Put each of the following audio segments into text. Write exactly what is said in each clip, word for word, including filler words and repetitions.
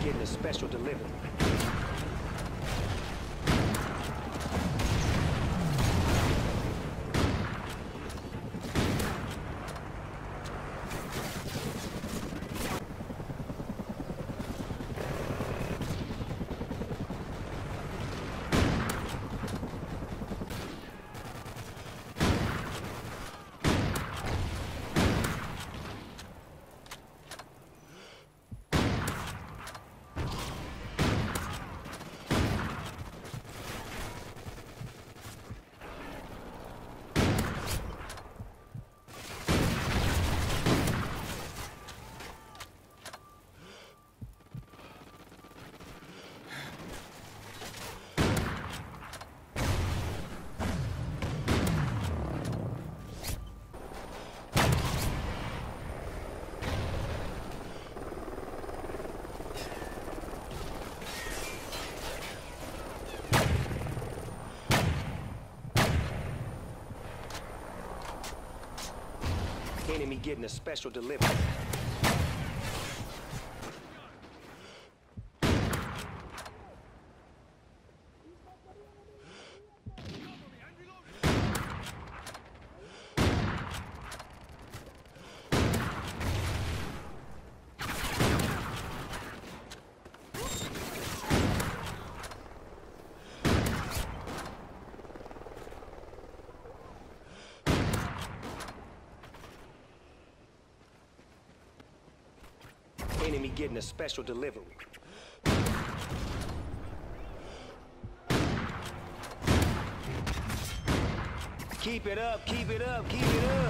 getting a special delivery. Enemy getting a special delivery. Enemy getting a special delivery. Keep it up, keep it up, keep it up.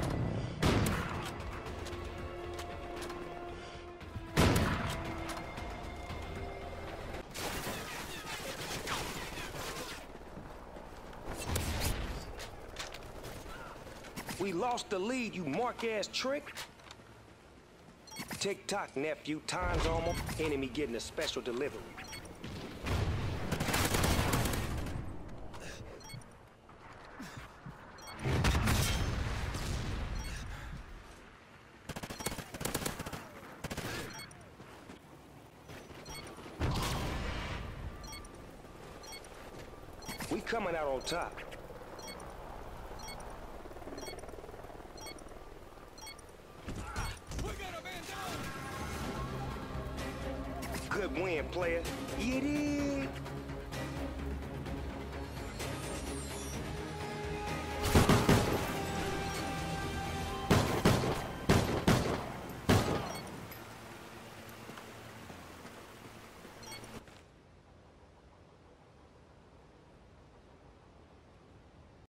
We lost the lead, you mark-ass trick. Tick-tock, nephew. Time's almost. Enemy getting a special delivery. We coming out on top. Good win, player. It is.